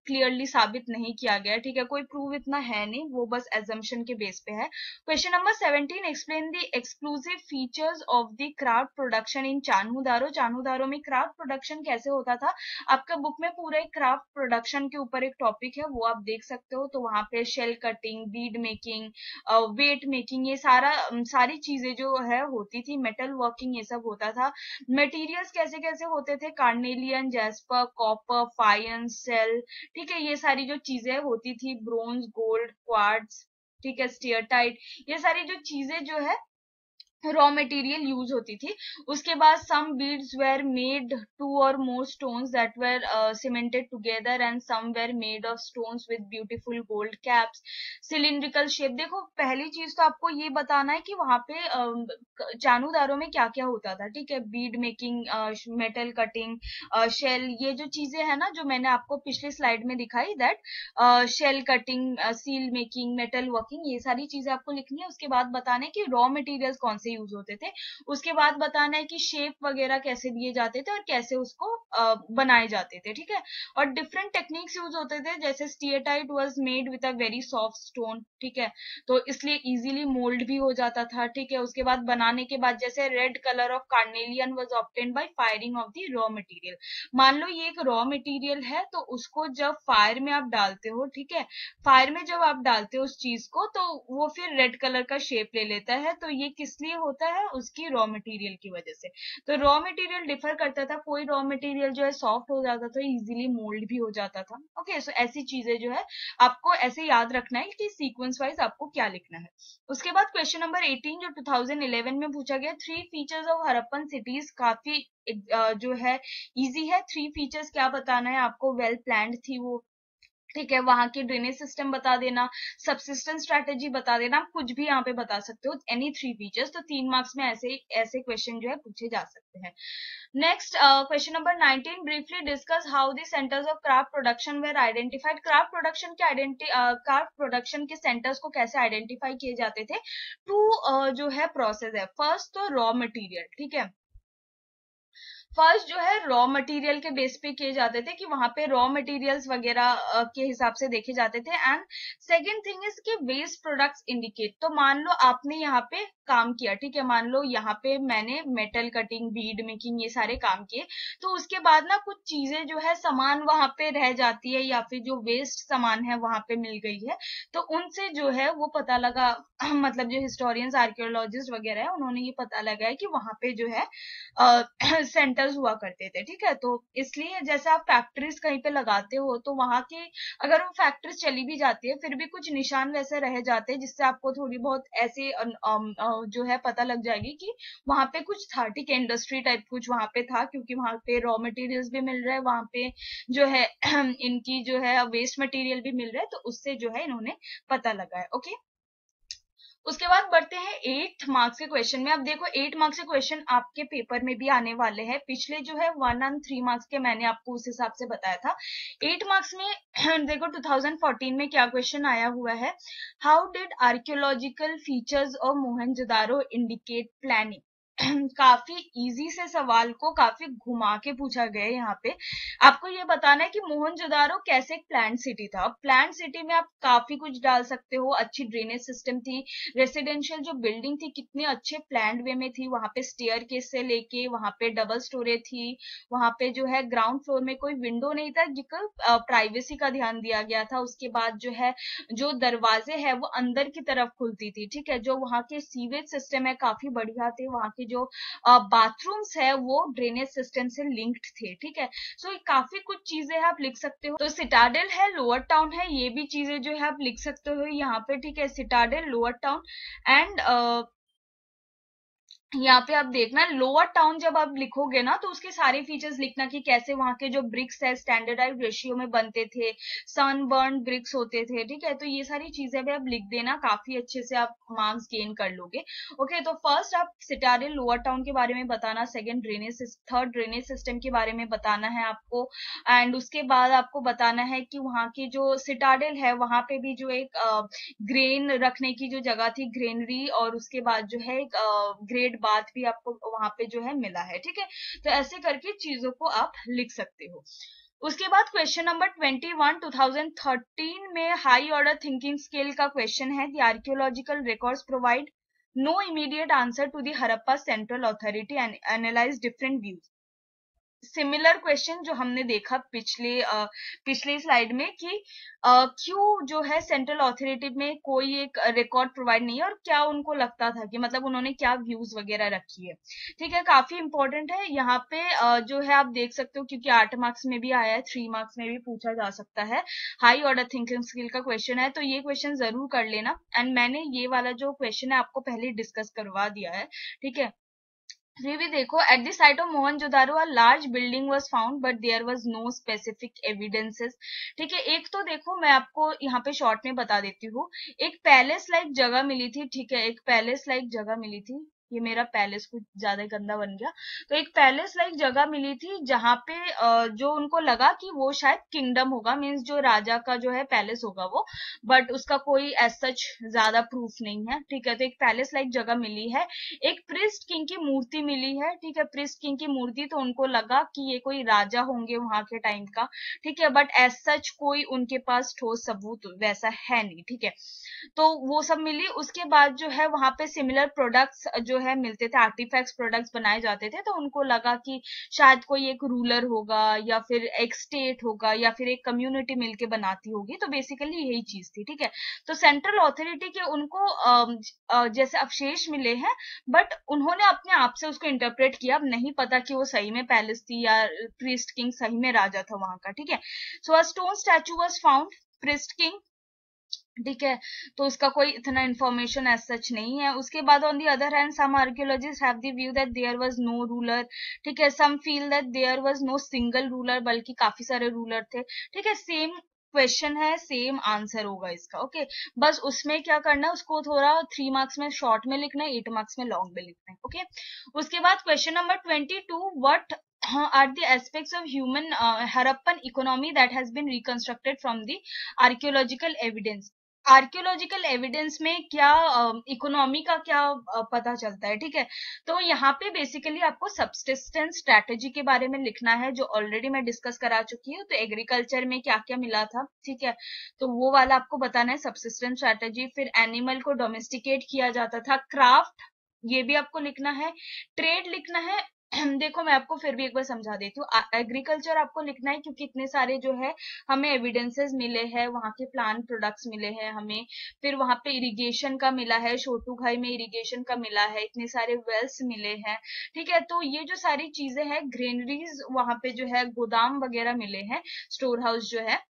क्लियरली साबित नहीं किया गया, ठीक है, कोई प्रूव इतना है नहीं, वो बस एजम्पशन के बेस पे है। Question number seventeen, explain the exclusive features of the craft production in Chanhudaro. Chanhudaro में क्राफ्ट प्रोडक्शन कैसे होता था, आपका बुक में पूरा एक क्राफ्ट प्रोडक्शन के ऊपर एक टॉपिक है, वो आप देख सकते हो। तो वहां पे shell cutting, bead making, weight making, ये सारा सारी चीजें जो है होती थी, मेटल वर्किंग, ये सब होता था। मटेरियल्स कैसे कैसे होते थे, carnelian, jasper, copper, faience, shell, ठीक है, ये सारी जो चीजें होती थी, ब्रोंज, गोल्ड, क्वार्ट्ज, ठीक है, स्टीयरटाइट, ये सारी जो चीजें जो है रॉ मटेरियल यूज होती थी। उसके बाद some beads were made two और more stones that were cemented together and some were made of stones with beautiful gold caps, cylindrical shape. देखो पहली चीज तो आपको ये बताना है कि वहां पे uh, चानूदारों में क्या क्या होता था, ठीक है, bead making, metal cutting, shell, ये जो चीजें है ना जो मैंने आपको पिछली स्लाइड में दिखाई, that shell cutting, seal making, metal working, ये सारी चीजें आपको लिखनी है। उसके बाद बताना है कि रॉ मटेरियल्स कौन से यूज होते थे। उसके बाद बताना है कि शेप वगैरह कैसे दिए जाते थे और कैसे उसको uh, बनाए जाते थे, ठीक है। और डिफरेंट टेक्निक्स यूज होते थे, जैसे steatite was made with a very soft stone, ठीक है, तो इसलिए इजीली मोल्ड भी हो जाता था, ठीक है। उसके बाद बनाने के बाद जैसे red colour of carnelian was obtained by firing of the raw material. मान लो ये एक रॉ मटेरियल है, तो उसको जब फायर में आप डालते हो, ठीक है, फायर में जब आप डालते हो उस चीज को, तो वो फिर रेड कलर का शेप ले लेता है। तो ये किस लिए होता है, उसकी रॉ मटेरियल की वजह से। तो रॉ मटेरियल डिफर करता था, कोई रॉ मटेरियल जो है सॉफ्ट हो जाता था, इजीली मोल्ड भी हो जाता था। ओके, सो ऐसी चीजें जो है आपको ऐसे याद रखना है कि सीक्वेंस वाइज आपको क्या लिखना है। उसके बाद क्वेश्चन नंबर एटीन जो टू थाउजेंड इलेवन में पूछा गया, three features of Harappan cities, काफी जो है इजी है। थ्री फीचर्स क्या बताना है आपको, वेल प्लान्ड थी वो, ठीक है, वहां की ड्रेनेज सिस्टम बता देना, सबसिस्टेंस स्ट्रैटेजी बता देना, आप कुछ भी यहाँ पे बता सकते हो, एनी थ्री फीचर्स। तो तीन मार्क्स में ऐसे ऐसे क्वेश्चन जो है पूछे जा सकते हैं। Next question number nineteen, briefly discuss how the centres of craft production were identified. Craft production के आइडेंटि क्राफ्ट प्रोडक्शन के सेंटर्स को कैसे आइडेंटिफाई किए जाते थे। टू uh, जो है प्रोसेस है, फर्स्ट तो रॉ मटेरियल, ठीक है, फर्स्ट जो है रॉ मटेरियल के बेस पे किए जाते थे कि वहां पे रॉ मटेरियल्स वगैरह के हिसाब से देखे जाते थे। एंड सेकंड थिंग इज कि वेस्ट प्रोडक्ट्स इंडिकेट। तो मान लो आपने यहाँ पे काम किया, ठीक है, मान लो यहाँ पे मैंने मेटल कटिंग, बीड मेकिंग, ये सारे काम किए, तो उसके बाद ना कुछ चीजें जो है सामान वहां पे रह जाती है, या फिर जो वेस्ट सामान है वहां पे मिल गई है, तो उनसे जो है वो पता लगा मतलब जो हिस्टोरियंस, आर्कियोलॉजिस्ट वगैरह है, उन्होंने ये पता लगाया कि वहां पे जो है सेंटर हुआ करते थे, ठीक है। तो इसलिए जैसे आप फैक्ट्रीज कहीं पे लगाते हो, तो वहां की अगर वो फैक्ट्रीज चली भी जाती है, फिर भी कुछ निशान वैसे रह जाते हैं, जिससे आपको थोड़ी बहुत ऐसे जो है पता लग जाएगी कि वहां पे कुछ था, ठीक है, इंडस्ट्री टाइप कुछ वहां पे था, क्योंकि वहां पे रॉ मटेरियल्स भी मिल रहा है, वहां पे जो है इनकी जो है वेस्ट मटेरियल भी मिल रहा है, तो उससे जो है इन्होंने पता लगाया। ओके, उसके बाद बढ़ते हैं एट मार्क्स के क्वेश्चन में। अब देखो एट मार्क्स के क्वेश्चन आपके पेपर में भी आने वाले हैं, पिछले जो है वन एंड थ्री मार्क्स के मैंने आपको उस हिसाब से बताया था। एट मार्क्स में देखो टू थाउजेंड फोर्टीन में क्या क्वेश्चन आया हुआ है, how did archaeological features of Mohenjodaro indicate planning. काफी इजी से सवाल को काफी घुमा के पूछा गया है यहाँ पे। आपको ये बताना है कि मोहनजोदारो कैसे एक प्लांट सिटी था। प्लांट सिटी में आप काफी कुछ डाल सकते हो, अच्छी ड्रेनेज सिस्टम थी, रेसिडेंशियल जो बिल्डिंग थी कितने अच्छे प्लान्ड वे में थी, वहां पे स्टेयर केस से लेके वहां पे डबल स्टोरेज थी, वहां पे जो है ग्राउंड फ्लोर में कोई विंडो नहीं था, जिसका प्राइवेसी का ध्यान दिया गया था। उसके बाद जो है जो दरवाजे है वो अंदर की तरफ खुलती थी, ठीक है, जो वहां के सीवेज सिस्टम है काफी बढ़िया थे, वहां के जो बाथरूम्स है वो ड्रेनेज सिस्टम से लिंक्ड थे, ठीक है। सो so, काफी कुछ चीजें आप लिख सकते हो। तो सिटाडेल है, लोअर टाउन है, ये भी चीजें जो है आप लिख सकते हो यहाँ पे, ठीक है, सिटाडेल, लोअर टाउन एंड यहाँ पे आप देखना लोअर टाउन जब आप लिखोगे ना, तो उसके सारे फीचर्स लिखना कि कैसे वहां के जो ब्रिक्स है स्टैंडर्डाइज रेशियो में बनते थे, सनबर्न ब्रिक्स होते थे, ठीक है। तो ये सारी चीजें भी आप लिख देना, काफी अच्छे से आप मार्क्स गेन कर लोगे। ओके, तो फर्स्ट आप सिटाडेल लोअर टाउन के बारे में बताना, second drainage, third drainage system के बारे में बताना है आपको, एंड उसके बाद आपको बताना है कि वहां की जो सिटाडेल है वहां पे भी जो एक ग्रेन रखने की जो जगह थी, ग्रेनरी, और उसके बाद जो है एक ग्रेड बात भी आपको वहां पे जो है मिला है, ठीक है। तो ऐसे करके चीजों को आप लिख सकते हो। उसके बाद question number twenty one two thousand thirteen में हाई ऑर्डर थिंकिंग स्किल का क्वेश्चन है कि archaeological records provide no immediate answer to the Harappa central authority and analyse different views. Similar question जो हमने देखा पिछले uh, पिछले स्लाइड में कि uh, क्यों जो है सेंट्रल अथॉरिटी में कोई एक रिकॉर्ड प्रोवाइड नहीं है और क्या उनको लगता था कि मतलब उन्होंने क्या व्यूज वगैरह रखी है। ठीक है, काफी इंपॉर्टेंट है यहाँ पे uh, जो है आप देख सकते हो क्योंकि आठ मार्क्स में भी आया है, थ्री मार्क्स में भी पूछा जा सकता है। हाई ऑर्डर थिंकिंग स्किल का क्वेश्चन है तो ये क्वेश्चन जरूर कर लेना। एंड मैंने ये वाला जो क्वेश्चन है आपको पहले डिस्कस करवा दिया है। ठीक है, फिर भी देखो, at the site of Mohenjodaro a large building was found but there was no specific evidences. ठीक है, एक तो देखो मैं आपको यहाँ पे शॉर्ट में बता देती हूँ, एक पैलेस लाइक जगह मिली थी। ठीक है, एक पैलेस लाइक जगह मिली थी, ये मेरा पैलेस कुछ ज्यादा गंदा बन गया। तो एक पैलेस लाइक जगह मिली थी जहां पे जो उनको लगा कि वो शायद किंगडम होगा, मीन्स जो राजा का जो है पैलेस होगा वो, बट उसका कोई एज सच ज्यादा प्रूफ नहीं है। ठीक है, तो एक पैलेस लाइक जगह मिली है, एक प्रिस्ट किंग की मूर्ति मिली है। ठीक है, प्रिस्ट किंग की मूर्ति, तो उनको लगा कि ये कोई राजा होंगे वहां के टाइम का। ठीक है, बट एज सच कोई उनके पास ठोस सबूत वैसा है नहीं। ठीक है, तो वो सब मिली। उसके बाद जो है वहां पे सिमिलर प्रोडक्ट्स जो है मिलते थे, आर्टिफैक्ट्स प्रोडक्ट्स बनाए जाते थे, तो उनको लगा कि शायद कोई एक रूलर होगा या फिर एक स्टेट होगा या फिर एक कम्युनिटी मिलके बनाती होगी। तो बेसिकली यही चीज थी। ठीक है, तो सेंट्रल अथॉरिटी के उनको आ, जैसे अवशेष मिले हैं, बट उन्होंने अपने आप से उसको इंटरप्रेट किया। अब नहीं पता कि वो सही में पैलेस थी या प्रिस्ट किंग सही में राजा था वहां का। ठीक है, so a stone statue was found, priest king. ठीक है, तो उसका कोई इतना इन्फॉर्मेशन एज सच नहीं है। उसके बाद on the other hand some archaeologist have the view that there was no ruler. ठीक है, some feel that there was no single ruler, बल्कि काफी सारे रूलर थे। ठीक है, सेम क्वेश्चन है, सेम आंसर होगा इसका। Okay okay? बस उसमें क्या करना है, उसको थोड़ा थ्री मार्क्स में शॉर्ट में लिखना है, एट मार्क्स में लॉन्ग में लिखना है। Okay okay? उसके बाद question number twenty two, what are the aspects of human uh, Harappan economy that has been reconstructed from the archaeological evidence। Archaeological evidence में क्या इकोनॉमी uh, का क्या uh, पता चलता है। ठीक है, तो यहाँ पे बेसिकली आपको सब्सिस्टेंस स्ट्रैटेजी के बारे में लिखना है, जो ऑलरेडी मैं डिस्कस करा चुकी हूँ। तो एग्रीकल्चर में क्या क्या मिला था, ठीक है, तो वो वाला आपको बताना है, सब्सिस्टेंस स्ट्रैटेजी। फिर एनिमल को डोमेस्टिकेट किया जाता था, क्राफ्ट ये भी आपको लिखना है, ट्रेड लिखना है। देखो मैं आपको फिर भी एक बार समझा देती हूँ, एग्रीकल्चर आपको लिखना है क्योंकि इतने सारे जो है हमें एविडेंसेस मिले हैं, वहां के प्लांट प्रोडक्ट्स मिले हैं हमें, फिर वहां पे इरिगेशन का मिला है, छोटूखाई में इरिगेशन का मिला है, इतने सारे वेल्स मिले हैं। ठीक है, तो ये जो सारी चीजें हैं, ग्रेनरीज वहां पे जो है गोदाम वगैरह मिले हैं, स्टोर हाउस जो है,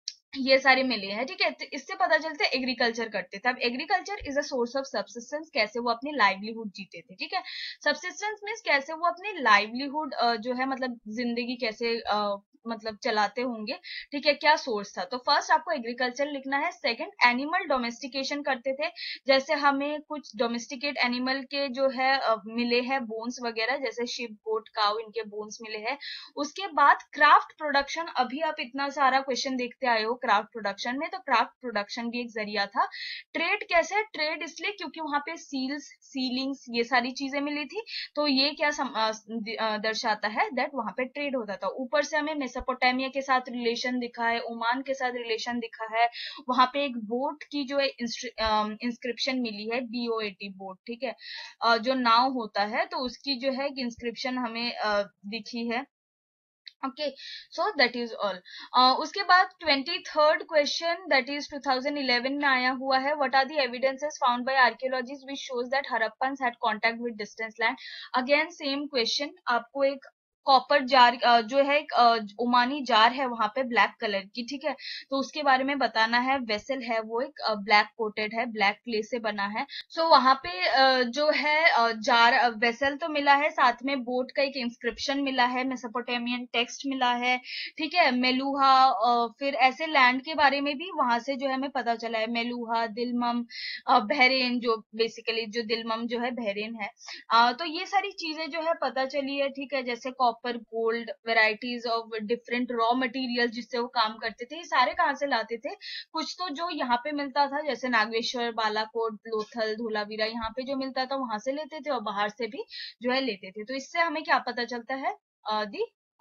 ये सारे मिले हैं। ठीक है, तो इससे पता चलता है एग्रीकल्चर करते थे। अब agriculture is a source of subsistence, कैसे वो अपनी लाइवलीहुड जीते थे। ठीक है, सब्सिस्टेंस मीन्स कैसे वो अपनी लाइवलीहुड जो है मतलब जिंदगी कैसे uh, मतलब चलाते होंगे। ठीक है, क्या सोर्स था। तो फर्स्ट आपको एग्रीकल्चर लिखना है। सेकंड, एनिमल डोमेस्टिकेशन करते थे, जैसे हमें कुछ डोमेस्टिकेट एनिमल के जो है uh, मिले हैं बोन्स वगैरह, जैसे शिप, गोट, काउ, इनके बोन्स मिले हैं। उसके बाद क्राफ्ट प्रोडक्शन, अभी आप इतना सारा क्वेश्चन देखते आए हो क्राफ्ट प्रोडक्शन में, तो क्राफ्ट प्रोडक्शन भी एक जरिया था। ट्रेड कैसे, ट्रेड इसलिए क्योंकि वहां पे सील्स, सीलिंग्स, ये सारी चीजें मिली थी, तो ये क्या सम, आ, दर्शाता है दैट वहां पे ट्रेड होता था। ऊपर से हमें मेसोपोटामिया के साथ रिलेशन दिखा है, ओमान के साथ रिलेशन दिखा है, वहां पे एक बोट की जो है इंस्क्रिप्शन मिली है, B O A T boat. ठीक है, आ, जो नाव होता है तो उसकी जो है इंस्क्रिप्शन हमें आ, दिखी है। Okay, so that is all. उसके बाद twenty third question that is two thousand eleven में आया हुआ है, what are the evidences found by archaeologist which shows that Harappans had contact with distance land. Again same question, आपको एक copper jar जो है एक ओमानी जार है वहां पे ब्लैक कलर की। ठीक है, तो उसके बारे में बताना है। वेसल है वो एक ब्लैक कोटेड है, ब्लैक क्ले से बना है। सो वहां पे जो है जार वेसल तो मिला है, साथ में बोट का एक इंस्क्रिप्शन मिला है, मेसोपोटामियन टेक्स्ट मिला है। ठीक है, मेलुहा, फिर ऐसे लैंड के बारे में भी वहां से जो है हमें पता चला है, मेलुहा, दिलमम, बहरेन, जो बेसिकली जो दिलमम जो है बहरेन है। तो ये सारी चीजें जो है पता चली है। ठीक है, जैसे copper, gold, varieties of different raw material जिससे वो काम करते थे, ये सारे कहाँ से लाते थे, कुछ तो जो यहाँ पे मिलता था जैसे नागेश्वर, बालाकोट, लोथल, धोलावीरा, यहाँ पे जो मिलता था वहां से लेते थे, और बाहर से भी जो है लेते थे। तो इससे हमें क्या पता चलता है, the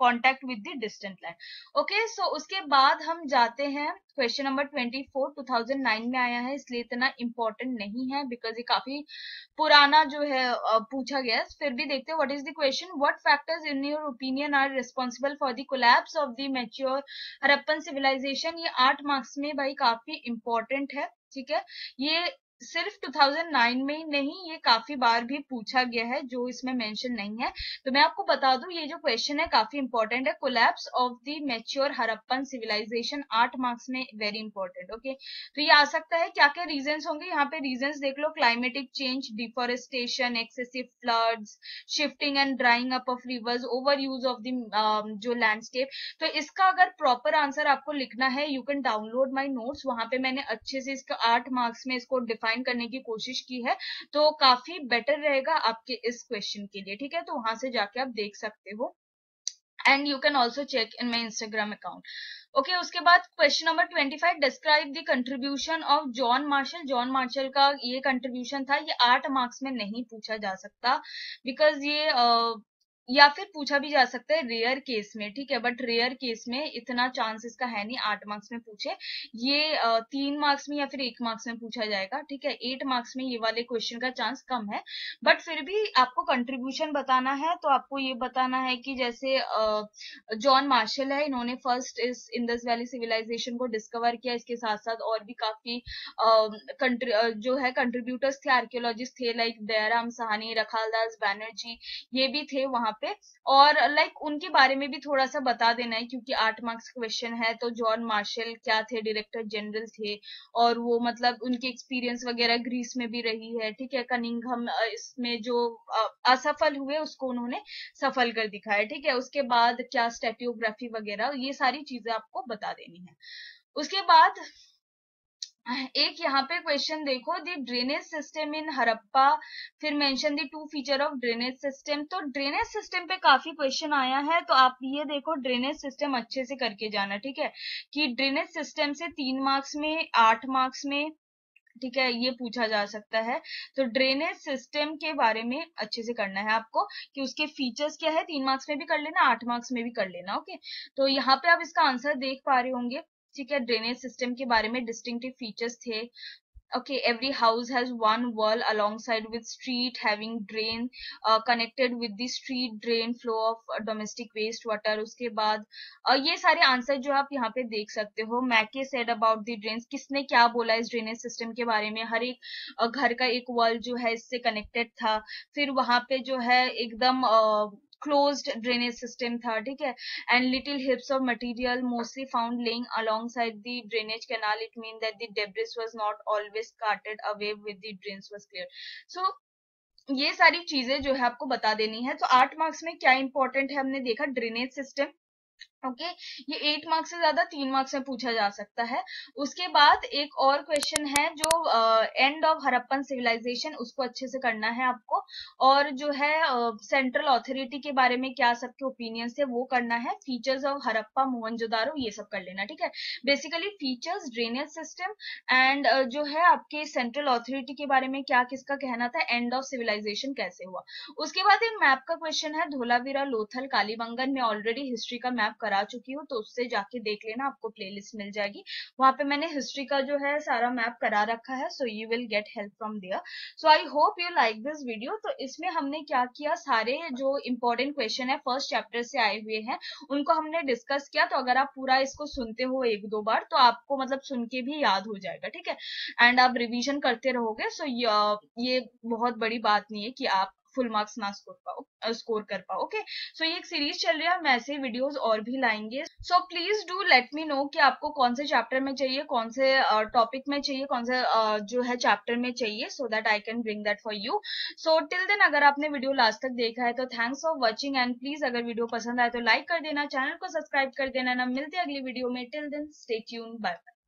contact with the distant land. Okay, so उसके बाद हम जाते हैं question number twenty four, two thousand nine में आया है, इसलिए इतना इंपॉर्टेंट नहीं है बिकॉज ये काफी पुराना जो है पूछा गया। फिर भी देखते हैं what is the question. What factors in your opinion are responsible for the collapse of the mature Harappan civilisation. ये आठ मार्क्स में भाई काफी इंपॉर्टेंट है, ठीक है। ये सिर्फ टू थाउजेंड नाइन में ही नहीं, ये काफी बार भी पूछा गया है, जो इसमें मेंशन नहीं है। तो मैं आपको बता दूं, ये जो क्वेश्चन है काफी इंपॉर्टेंट है। Collapse of the mature Harappan civilisation, आठ मार्क्स में, वेरी इंपॉर्टेंट। ओके, तो ये आ सकता है। क्या क्या रीजंस होंगे यहाँ पे? रीजंस देख लो, climatic change, deforestation, excessive floods, shifting and drying up of rivers, over use of the जो लैंडस्केप। तो इसका अगर प्रॉपर आंसर आपको लिखना है, you can download my notes, वहां पे मैंने अच्छे से इसका आठ मार्क्स में इसको डिफाइन करने की कोशिश की है, तो काफी बेटर रहेगा आपके इस क्वेश्चन के लिए, ठीक है। तो वहां से जाके आप देख सकते हो, and you can also check in my Instagram account. Okay, उसके बाद question number twenty five, describe the contribution of John Marshall. John Marshall का ये कंट्रीब्यूशन था, ये आठ मार्क्स में नहीं पूछा जा सकता बिकॉज ये uh, या फिर पूछा भी जा सकता है रेयर केस में, ठीक है, बट रेयर केस में इतना चांस इसका है नहीं आठ मार्क्स में पूछे। ये आ, तीन मार्क्स में या फिर एक मार्क्स में पूछा जाएगा, ठीक है। एट मार्क्स में ये वाले क्वेश्चन का चांस कम है, बट फिर भी आपको कंट्रीब्यूशन बताना है, तो आपको ये बताना है कि जैसे जॉन मार्शल है, इन्होंने फर्स्ट इस इंडस वैली सिविलाइजेशन को डिस्कवर किया। इसके साथ साथ और भी काफी आ, जो है कंट्रीब्यूटर्स थे, आर्कियोलॉजिस्ट थे, लाइक दयाराम साहनी, रखालदास बैनर्जी, ये भी थे वहां पे। और लाइक उनके बारे में भी थोड़ा सा बता देना है, क्योंकि आठ मार्क्स क्वेश्चन है। तो जॉन मार्शल क्या थे? डायरेक्टर जनरल थे, और वो मतलब उनकी एक्सपीरियंस वगैरह ग्रीस में भी रही है, ठीक है। कनिंघम इसमें जो असफल हुए उसको उन्होंने सफल कर दिखाया, ठीक है। उसके बाद क्या स्टैट्यूग्राफी वगैरह, ये सारी चीजें आपको बता देनी है। उसके बाद एक यहाँ पे क्वेश्चन देखो, the drainage system in Harappa, फिर mention the two feature of drainage system. तो ड्रेनेज सिस्टम पे काफी क्वेश्चन आया है, तो आप ये देखो ड्रेनेज सिस्टम अच्छे से करके जाना, ठीक है, कि ड्रेनेज सिस्टम से तीन मार्क्स में, आठ मार्क्स में, ठीक है, ये पूछा जा सकता है। तो ड्रेनेज सिस्टम के बारे में अच्छे से करना है आपको, कि उसके फीचर्स क्या है, तीन मार्क्स में भी कर लेना, आठ मार्क्स में भी कर लेना। ओके, तो यहाँ पे आप इसका आंसर देख पा रहे होंगे, ठीक है। ड्रेनेज सिस्टम के बारे में डिस्टिंक्टिव फीचर्स थे। Okay, every house has one wall alongside with street having drain uh, connected with the street drain flow of uh, domestic waste water। उसके बाद uh, ये सारे आंसर जो आप यहाँ पे देख सकते हो। मैके सेड अबाउट द ड्रेन्स, किसने क्या बोला इस ड्रेनेज सिस्टम के बारे में? हर एक uh, घर का एक वॉल जो है इससे कनेक्टेड था। फिर वहां पे जो है एकदम uh, closed drainage system था, ठीक है। and little heaps of material mostly found laying alongside the drainage canal, it means that the debris was not always carted away with the drains was clear। so ये सारी चीजें जो है आपको बता देनी है। तो आठ मार्क्स में क्या इंपॉर्टेंट है, हमने देखा ड्रेनेज सिस्टम। ओके okay, ये एट मार्क्स से ज्यादा तीन मार्क्स में पूछा जा सकता है। उसके बाद एक और क्वेश्चन है जो एंड ऑफ हड़प्पन सिविलाइजेशन, उसको अच्छे से करना है आपको। और जो है सेंट्रल uh, अथॉरिटी के बारे में क्या सबके ओपिनियन है वो करना है। फीचर्स ऑफ हड़प्पा, मोहनजोदारो, ये सब कर लेना, ठीक है। Basically features, drainage system, and uh, जो है आपके सेंट्रल अथॉरिटी के बारे में क्या किसका कहना था, एंड ऑफ सिविलाइजेशन कैसे हुआ। उसके बाद एक मैप का क्वेश्चन है, धोलावीरा, लोथल, कालीबंगन में ऑलरेडी हिस्ट्री का मैप करा चुकी हूँ, तो उससे जाके देख लेना, आपको प्लेलिस्ट मिल जाएगी। वहां पे मैंने हिस्ट्री का जो है सारा मैप करा रखा है, so you will get help from there. So I hope you like this video. तो इसमें हमने क्या किया, सारे जो इंपॉर्टेंट क्वेश्चन है फर्स्ट चैप्टर से आए हुए हैं उनको हमने डिस्कस किया। तो अगर आप पूरा इसको सुनते हो एक दो बार, तो आपको मतलब सुन के भी याद हो जाएगा, ठीक है। एंड आप रिविजन करते रहोगे, सो ये बहुत बड़ी बात नहीं है कि आप फुल मार्क्स ना स्कोर पाओ स्कोर कर पाओ। ओके, सो ये एक सीरीज चल रही है, हम ऐसे वीडियोस और भी लाएंगे। So please do let me know कि आपको कौन से चैप्टर में चाहिए, कौन से टॉपिक uh, में चाहिए, कौन से uh, जो है चैप्टर में चाहिए, so that I can bring that for you. So till then अगर आपने वीडियो लास्ट तक देखा है तो thanks for watching, and please अगर वीडियो पसंद आए तो लाइक कर देना, चैनल को सब्सक्राइब कर देना ना। मिलते हैं अगली वीडियो में, till then stay tuned, bye bye.